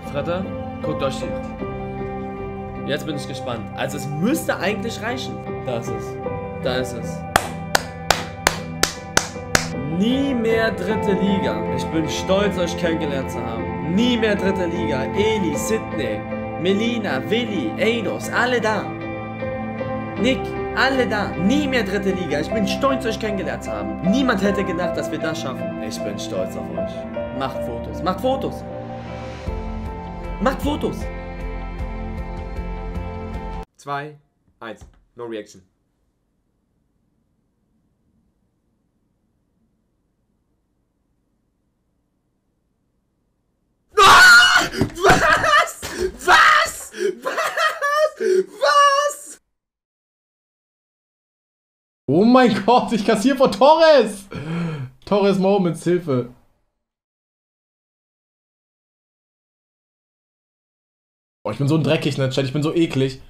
Dritte, guckt euch die. Jetzt bin ich gespannt. Also es müsste eigentlich reichen. Da ist es. Da ist es. Nie mehr dritte Liga. Ich bin stolz, euch kennengelernt zu haben. Nie mehr dritte Liga. Eli, Sidney, Melina, Willi, Eidos, alle da. Nick, alle da. Nie mehr dritte Liga. Ich bin stolz, euch kennengelernt zu haben. Niemand hätte gedacht, dass wir das schaffen. Ich bin stolz auf euch. Macht Fotos. Macht Fotos. Macht Fotos. 2, 1. No reaction. Ah! Was? Was? Was? Was? Oh mein Gott, ich kassiere von Torres! Torres Moments, Hilfe. Oh, ich bin so dreckig in der Chat, ich bin so eklig.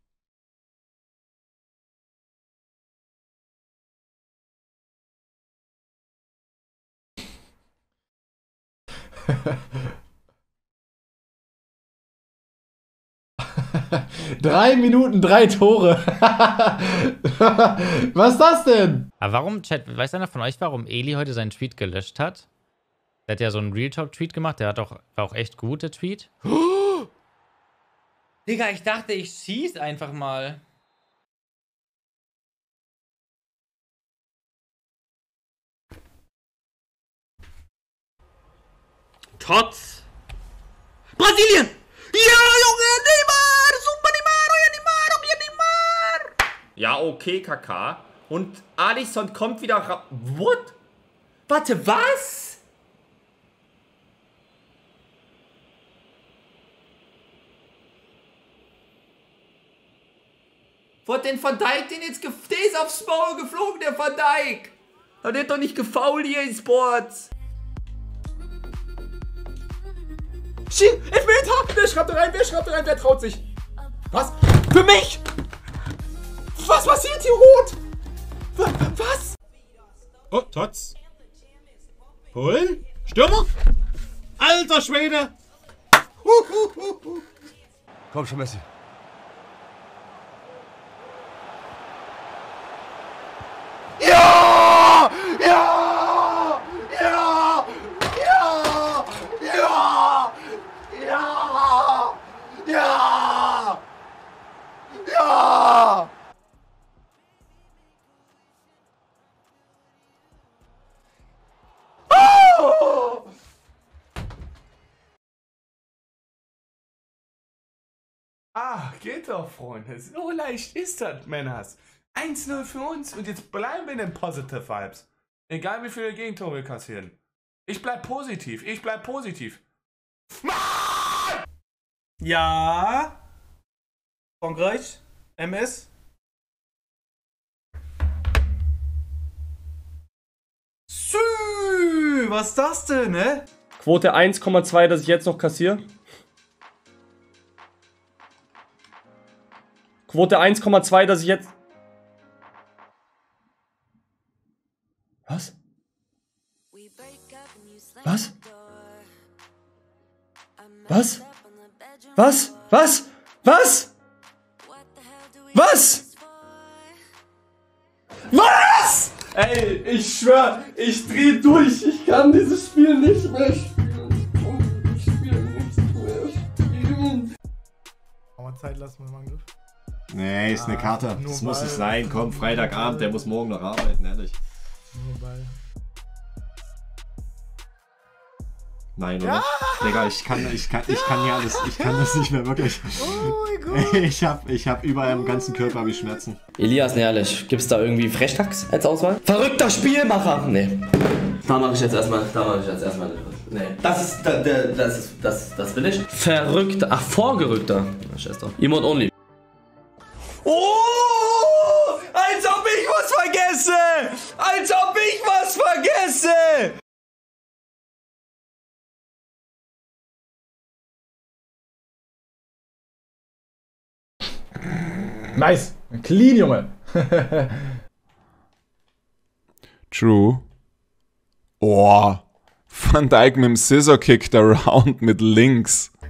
Drei Minuten, 3 Tore. Was ist das denn? Aber warum, Chat, weiß einer von euch, warum Eli heute seinen Tweet gelöscht hat? Der hat ja so einen Real Talk-Tweet gemacht, der war auch echt gut, der Tweet. Digga, ich dachte, ich schieß einfach mal. Tots. Brasilien! Ja, Junge, Neymar! Super Neymar, euer Neymar! Ja, okay, Kaka. Und Alisson kommt wieder raus. What? Warte, was? Wo hat denn Van Dijk den jetzt der ist aufs Maul geflogen, der Van Dijk! Aber der hat doch nicht gefoult hier in Sports! Elfmeter! Wer schreibt da rein? Wer schreibt da rein? Wer traut sich? Was? Für mich! Was passiert hier rot? Was? Oh, Tots. Polen? Stürmer? Alter Schwede! Komm schon, Messi. Ja! Ja! Ja! Ja! Ja! Ja! Ja! Ja! Oh! Ah, geht doch, Freunde. So leicht ist das, Männers. 1-0 für uns und jetzt bleiben wir in den Positive Vibes. Egal wie viele Gegentore wir kassieren. Ich bleib positiv, ich bleib positiv. Ja. Frankreich. MS. Sü, was ist das denn, ne? Quote 1,2, dass ich jetzt noch kassiere. Quote 1,2, dass ich jetzt... Was? Was? Was? Was? Was? Was? Was? Was? Ey, ich schwör, ich dreh durch. Ich kann dieses Spiel nicht mehr spielen. Ich spiele nichts mehr spielen. Aber Zeit lassen wir mal einen Griff. Nee, ist eine Karte. Das muss nicht sein. Komm, Freitagabend, der muss morgen noch arbeiten, ehrlich. Nur Ball. Nein, oder? Digga, ich kann ja alles, ich kann das nicht mehr wirklich. Oh mein Gott. Ich hab überall im ganzen Körper hab ich Schmerzen. Elias, ehrlich, gibt's da irgendwie Frechdachs als Auswahl? Verrückter Spielmacher! Nee. Da mache ich jetzt erstmal, nee. Das will ich. Verrückter, ach, vorgerückter. Scheiß doch. Emote only. Oh! Als ob ich was vergesse! Als ob ich was vergesse! Nice. Clean, Junge. True. Oh. Van Dijk mit dem Scissor Kick der Round mit links.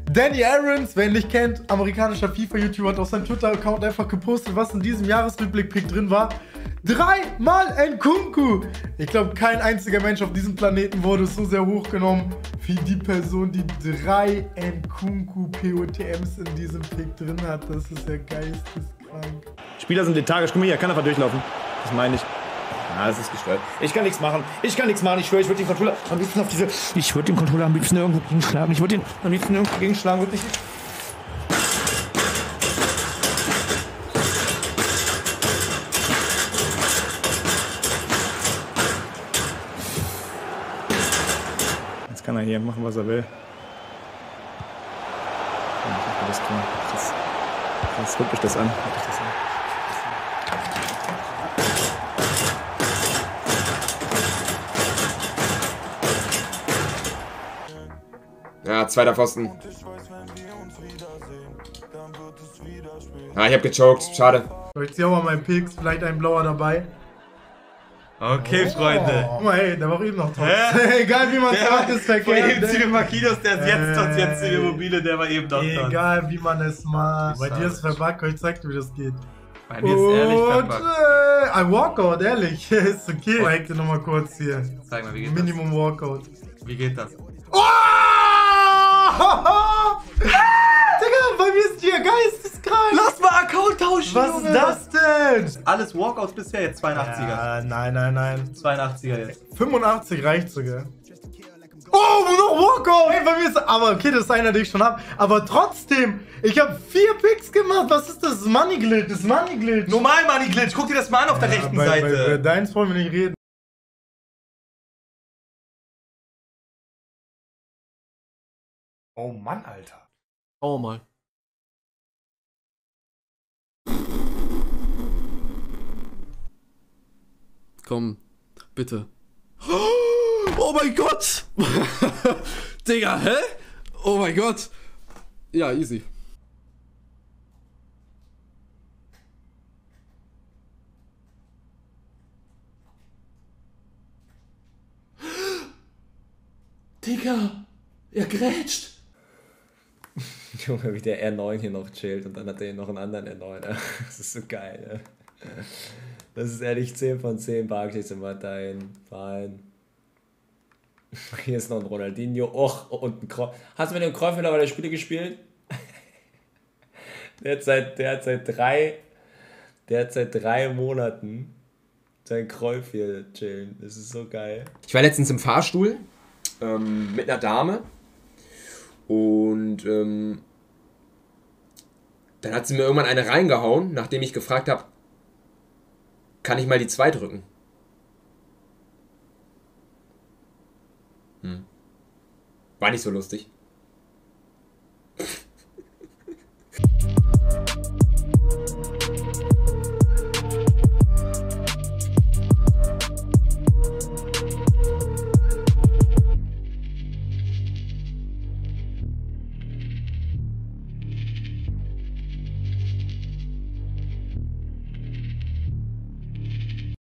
Danny Aarons, wer ihn nicht kennt, amerikanischer FIFA-YouTuber, hat auf seinem Twitter-Account einfach gepostet, was in diesem Jahresrückblick-Pick drin war. 3-mal Nkunku! Ich glaube, kein einziger Mensch auf diesem Planeten wurde so sehr hochgenommen wie die Person, die 3 Nkunku POTMs in diesem Pick drin hat. Das ist ja geisteskrank. Spieler sind lethargisch. Guck mal hier, kann einfach durchlaufen. Das meine ich. Ja, das ist gestört. Ich kann nichts machen. Ich schwöre, ich würde den Controller am liebsten auf diese... Ich würde den Controller am liebsten irgendwo gegenschlagen. Ich würde den am liebsten irgendwo gegenschlagen. Wirklich. Jetzt kann er hier machen, was er will. Ja, das tun. Das guckt euch das an. Ja, zweiter Pfosten. Ah, ich hab gechoked. Schade. Ich zieh auch mal meinen Picks, vielleicht ein blauer dabei. Okay, Freunde. Guck mal, ey, der war auch eben noch top. Egal wie man es macht, ist verkehrt. Eben ziehen wir Marquinhos, der ist jetzt tot, jetzt die Immobile, der war eben noch tot. Egal wie man es macht. Bei dir ist verbuggt, ich zeig dir, wie das geht. Bei mir ist ehrlich verbuggt. Ein Walkout, ehrlich. Ist okay. Ich zeig dir nochmal kurz hier. Zeig mal, wie geht Minimum das? Walkout. Wie geht das? Oh! Digga, bei mir ist hier geisteskrank. Lass mal Account tauschen, Was Junge. ist das denn? Alles Walkouts bisher, jetzt 82er. Ja, nein. 82er jetzt. 85 reicht sogar. Oh, noch Walkout! Hey, bei mir ist... Aber okay, das ist einer, den ich schon hab. Aber trotzdem, ich habe 4 Picks gemacht. Was ist das? Money Glitch. Das ist Money Glitch. Normal Money Glitch, guck dir das mal an auf der rechten Bei Seite. deins wollen wir nicht reden. Oh Mann, Alter. Oh mal. Komm, bitte. Oh mein Gott! Digga, hä? Oh mein Gott! Ja, easy. Digga! Er grätscht! Junge, wie der R9 hier noch chillt und dann hat er hier noch einen anderen R9. Das ist so geil, ne? Das ist ehrlich 10 von 10 Barclays immer dein Verein. Hier ist noch ein Ronaldinho. Och, und ein Kreuz. Hast du mit dem Kreuz mittlerweile Spiele gespielt? Der hat seit drei Monaten sein Kreuz hier chillen. Das ist so geil. Ich war letztens im Fahrstuhl mit einer Dame und dann hat sie mir irgendwann eine reingehauen, nachdem ich gefragt habe, kann ich mal die 2 drücken? War nicht so lustig.